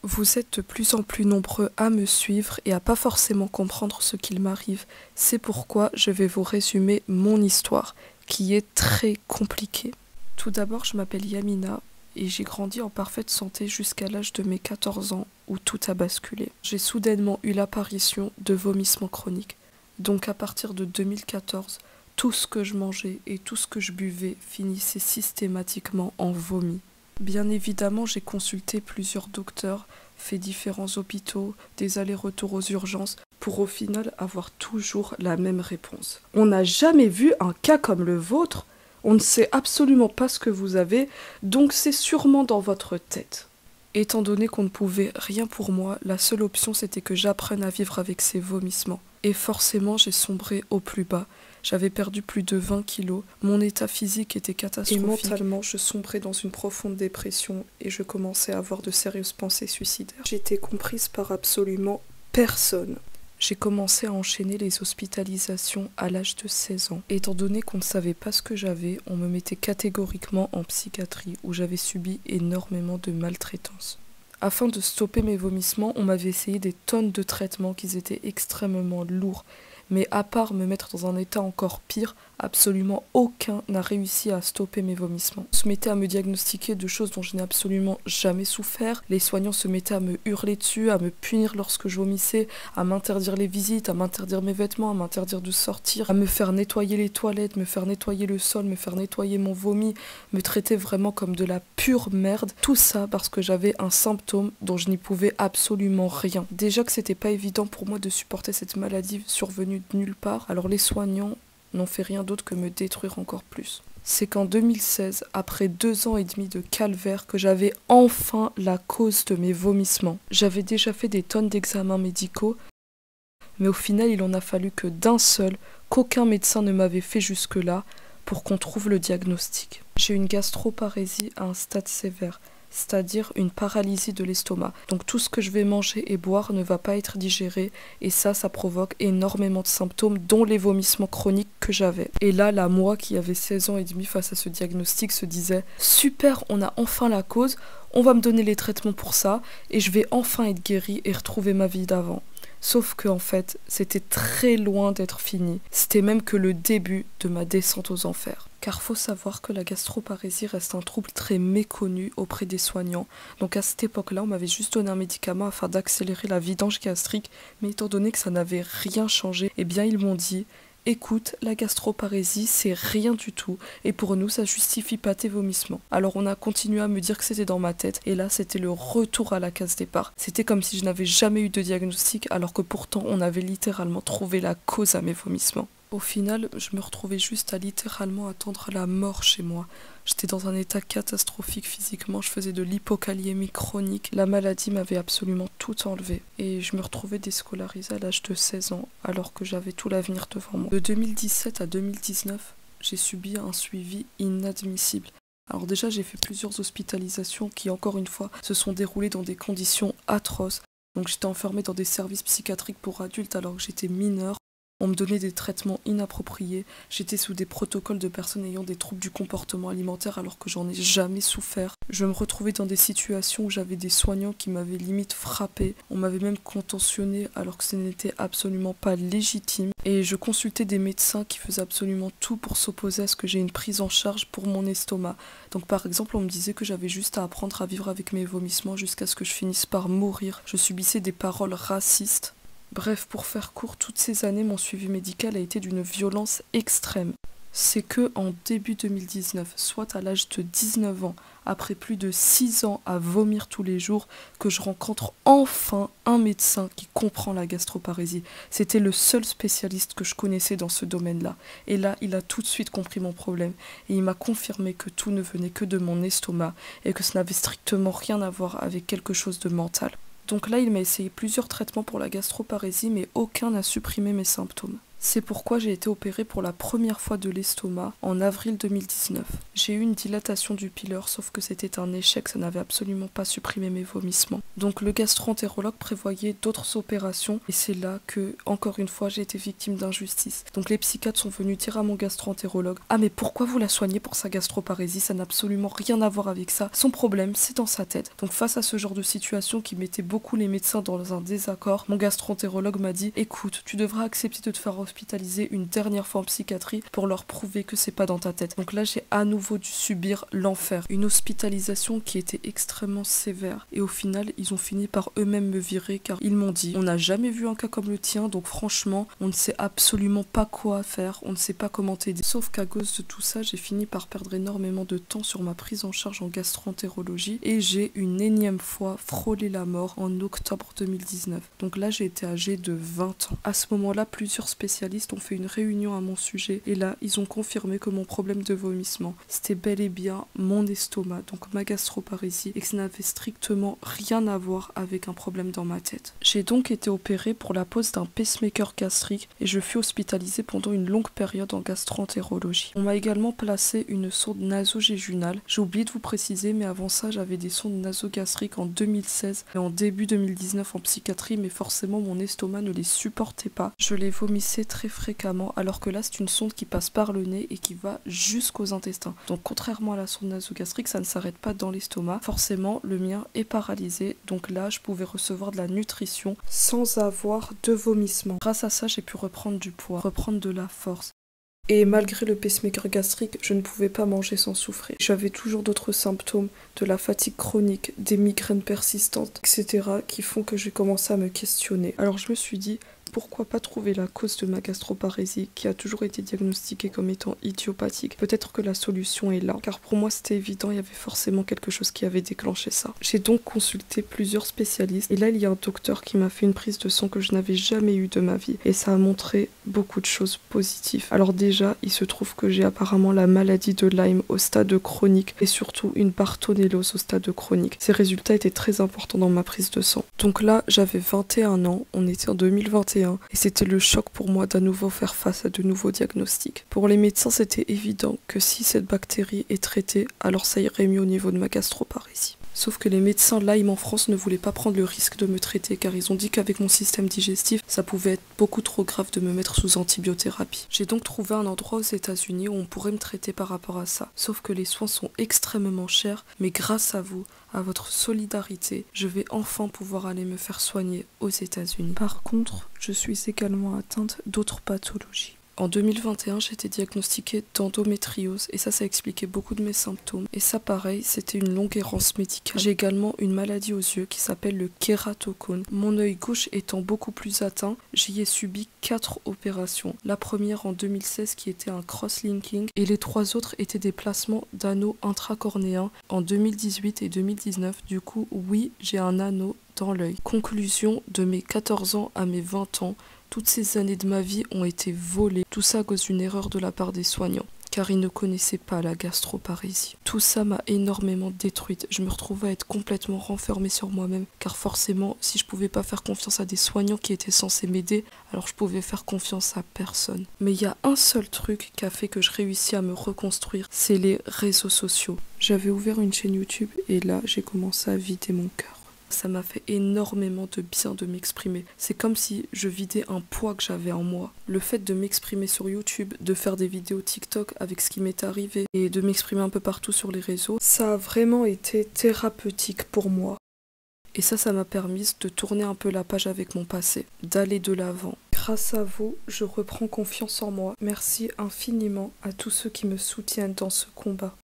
Vous êtes de plus en plus nombreux à me suivre et à pas forcément comprendre ce qu'il m'arrive. C'est pourquoi je vais vous résumer mon histoire, qui est très compliquée. Tout d'abord, je m'appelle Yamina et j'ai grandi en parfaite santé jusqu'à l'âge de mes 14 ans où tout a basculé. J'ai soudainement eu l'apparition de vomissements chroniques. Donc à partir de 2014, tout ce que je mangeais et tout ce que je buvais finissait systématiquement en vomi. Bien évidemment, j'ai consulté plusieurs docteurs, fait différents hôpitaux, des allers-retours aux urgences, pour au final avoir toujours la même réponse. On n'a jamais vu un cas comme le vôtre, on ne sait absolument pas ce que vous avez, donc c'est sûrement dans votre tête. Étant donné qu'on ne pouvait rien pour moi, la seule option c'était que j'apprenne à vivre avec ces vomissements. Et forcément, j'ai sombré au plus bas. J'avais perdu plus de 20 kilos, mon état physique était catastrophique. Et mentalement, je sombrais dans une profonde dépression et je commençais à avoir de sérieuses pensées suicidaires. J'étais comprise par absolument personne. J'ai commencé à enchaîner les hospitalisations à l'âge de 16 ans. Étant donné qu'on ne savait pas ce que j'avais, on me mettait catégoriquement en psychiatrie où j'avais subi énormément de maltraitance. Afin de stopper mes vomissements, on m'avait essayé des tonnes de traitements qui étaient extrêmement lourds. Mais à part me mettre dans un état encore pire, absolument aucun n'a réussi à stopper mes vomissements. On se mettait à me diagnostiquer de choses dont je n'ai absolument jamais souffert. Les soignants se mettaient à me hurler dessus, à me punir lorsque je vomissais, à m'interdire les visites, à m'interdire mes vêtements, à m'interdire de sortir, à me faire nettoyer les toilettes, me faire nettoyer le sol, me faire nettoyer mon vomi, me traiter vraiment comme de la pure merde. Tout ça parce que j'avais un symptôme dont je n'y pouvais absolument rien. Déjà que c'était pas évident pour moi de supporter cette maladie survenue de nulle part, alors les soignants n'ont fait rien d'autre que me détruire encore plus. C'est qu'en 2016, après 2 ans et demi de calvaire, que j'avais enfin la cause de mes vomissements. J'avais déjà fait des tonnes d'examens médicaux, mais au final il en a fallu que d'un seul, qu'aucun médecin ne m'avait fait jusque-là, pour qu'on trouve le diagnostic. J'ai une gastroparésie à un stade sévère, c'est-à-dire une paralysie de l'estomac. Donc tout ce que je vais manger et boire ne va pas être digéré et ça provoque énormément de symptômes dont les vomissements chroniques que j'avais. Et là, moi qui avait 16 ans et demi face à ce diagnostic se disait « Super, on a enfin la cause, on va me donner les traitements pour ça et je vais enfin être guérie et retrouver ma vie d'avant. » Sauf que en fait, c'était très loin d'être fini. C'était même que le début de ma descente aux enfers. Car faut savoir que la gastroparésie reste un trouble très méconnu auprès des soignants. Donc à cette époque-là, on m'avait juste donné un médicament afin d'accélérer la vidange gastrique. Mais étant donné que ça n'avait rien changé, eh bien ils m'ont dit « Écoute, la gastroparésie, c'est rien du tout, et pour nous, ça justifie pas tes vomissements. » Alors on a continué à me dire que c'était dans ma tête, et là, c'était le retour à la case départ. C'était comme si je n'avais jamais eu de diagnostic, alors que pourtant, on avait littéralement trouvé la cause à mes vomissements. Au final, je me retrouvais juste à littéralement attendre la mort chez moi. J'étais dans un état catastrophique physiquement, je faisais de l'hypokaliémie chronique. La maladie m'avait absolument tout enlevé. Et je me retrouvais déscolarisée à l'âge de 16 ans, alors que j'avais tout l'avenir devant moi. De 2017 à 2019, j'ai subi un suivi inadmissible. Alors déjà, j'ai fait plusieurs hospitalisations qui, encore une fois, se sont déroulées dans des conditions atroces. Donc j'étais enfermée dans des services psychiatriques pour adultes alors que j'étais mineure. On me donnait des traitements inappropriés, j'étais sous des protocoles de personnes ayant des troubles du comportement alimentaire alors que j'en ai jamais souffert. Je me retrouvais dans des situations où j'avais des soignants qui m'avaient limite frappé, on m'avait même contentionné alors que ce n'était absolument pas légitime. Et je consultais des médecins qui faisaient absolument tout pour s'opposer à ce que j'ai une prise en charge pour mon estomac. Donc par exemple, on me disait que j'avais juste à apprendre à vivre avec mes vomissements jusqu'à ce que je finisse par mourir. Je subissais des paroles racistes. Bref, pour faire court, toutes ces années, mon suivi médical a été d'une violence extrême. C'est que en début 2019, soit à l'âge de 19 ans, après plus de 6 ans à vomir tous les jours, que je rencontre enfin un médecin qui comprend la gastroparésie. C'était le seul spécialiste que je connaissais dans ce domaine-là. Et là, il a tout de suite compris mon problème. Et il m'a confirmé que tout ne venait que de mon estomac et que ça n'avait strictement rien à voir avec quelque chose de mental. Donc là, il m'a essayé plusieurs traitements pour la gastroparésie, mais aucun n'a supprimé mes symptômes. C'est pourquoi j'ai été opérée pour la première fois de l'estomac en avril 2019. J'ai eu une dilatation du pylore, sauf que c'était un échec, ça n'avait absolument pas supprimé mes vomissements. Donc le gastro-entérologue prévoyait d'autres opérations et c'est là que, encore une fois, j'ai été victime d'injustice. Donc les psychiatres sont venus dire à mon gastro-entérologue: « Ah mais pourquoi vous la soignez pour sa gastroparésie? Ça n'a absolument rien à voir avec ça. Son problème, c'est dans sa tête. » Donc face à ce genre de situation qui mettait beaucoup les médecins dans un désaccord, mon gastro-entérologue m'a dit: « Écoute, tu devras accepter de te faire hospitaliser une dernière fois en psychiatrie pour leur prouver que c'est pas dans ta tête. » Donc là, j'ai à nouveau dû subir l'enfer. Une hospitalisation qui était extrêmement sévère. Et au final, ils ont fini par eux-mêmes me virer car ils m'ont dit: « On n'a jamais vu un cas comme le tien, donc franchement, on ne sait absolument pas quoi faire, on ne sait pas comment t'aider. » Sauf qu'à cause de tout ça, j'ai fini par perdre énormément de temps sur ma prise en charge en gastro-entérologie et j'ai une énième fois frôlé la mort en octobre 2019. Donc là, j'ai été âgée de 20 ans. À ce moment-là, plusieurs spécialistes ont fait une réunion à mon sujet et là, ils ont confirmé que mon problème de vomissement, c'était bel et bien mon estomac, donc ma gastroparésie, et que ça n'avait strictement rien à voir avec un problème dans ma tête. J'ai donc été opérée pour la pose d'un pacemaker gastrique et je fus hospitalisée pendant une longue période en gastro-entérologie. On m'a également placé une sonde nasogéjunale. J'ai oublié de vous préciser, mais avant ça, j'avais des sondes nasogastriques en 2016 et en début 2019 en psychiatrie, mais forcément mon estomac ne les supportait pas. Je les vomissais très fréquemment, alors que là c'est une sonde qui passe par le nez et qui va jusqu'aux intestins. Donc contrairement à la sonde nasogastrique, ça ne s'arrête pas dans l'estomac. Forcément, le mien est paralysé, donc là je pouvais recevoir de la nutrition sans avoir de vomissement. Grâce à ça, j'ai pu reprendre du poids, reprendre de la force. Et malgré le pacemaker gastrique, je ne pouvais pas manger sans souffrir. J'avais toujours d'autres symptômes, de la fatigue chronique, des migraines persistantes, etc. qui font que j'ai commencé à me questionner. Alors je me suis dit: pourquoi pas trouver la cause de ma gastroparésie qui a toujours été diagnostiquée comme étant idiopathique? Peut-être que la solution est là, car pour moi c'était évident, il y avait forcément quelque chose qui avait déclenché ça. J'ai donc consulté plusieurs spécialistes et là il y a un docteur qui m'a fait une prise de sang que je n'avais jamais eue de ma vie et ça a montré beaucoup de choses positives. Alors déjà, il se trouve que j'ai apparemment la maladie de Lyme au stade chronique et surtout une bartonellose au stade chronique. Ces résultats étaient très importants dans ma prise de sang. Donc là, j'avais 21 ans, on était en 2021 et c'était le choc pour moi d'à nouveau faire face à de nouveaux diagnostics. Pour les médecins, c'était évident que si cette bactérie est traitée, alors ça irait mieux au niveau de ma gastroparésie. Sauf que les médecins Lyme en France ne voulaient pas prendre le risque de me traiter car ils ont dit qu'avec mon système digestif, ça pouvait être beaucoup trop grave de me mettre sous antibiothérapie. J'ai donc trouvé un endroit aux États-Unis où on pourrait me traiter par rapport à ça. Sauf que les soins sont extrêmement chers, mais grâce à vous, à votre solidarité, je vais enfin pouvoir aller me faire soigner aux États-Unis. Par contre, je suis également atteinte d'autres pathologies. En 2021, j'ai été diagnostiquée d'endométriose et ça expliquait beaucoup de mes symptômes. Et ça, pareil, c'était une longue errance médicale. J'ai également une maladie aux yeux qui s'appelle le kératocone. Mon œil gauche étant beaucoup plus atteint, j'y ai subi 4 opérations. La première en 2016 qui était un cross-linking et les 3 autres étaient des placements d'anneaux intracornéens en 2018 et 2019. Du coup, oui, j'ai un anneau dans l'œil. Conclusion, de mes 14 ans à mes 20 ans, toutes ces années de ma vie ont été volées, tout ça à cause d'une erreur de la part des soignants, car ils ne connaissaient pas la gastroparésie. Tout ça m'a énormément détruite, je me retrouvais à être complètement renfermée sur moi-même, car forcément, si je pouvais pas faire confiance à des soignants qui étaient censés m'aider, alors je pouvais faire confiance à personne. Mais il y a un seul truc qui a fait que je réussis à me reconstruire, c'est les réseaux sociaux. J'avais ouvert une chaîne YouTube et là, j'ai commencé à vider mon cœur. Ça m'a fait énormément de bien de m'exprimer. C'est comme si je vidais un poids que j'avais en moi. Le fait de m'exprimer sur YouTube, de faire des vidéos TikTok avec ce qui m'est arrivé et de m'exprimer un peu partout sur les réseaux, ça a vraiment été thérapeutique pour moi. Et ça m'a permis de tourner un peu la page avec mon passé, d'aller de l'avant. Grâce à vous, je reprends confiance en moi. Merci infiniment à tous ceux qui me soutiennent dans ce combat.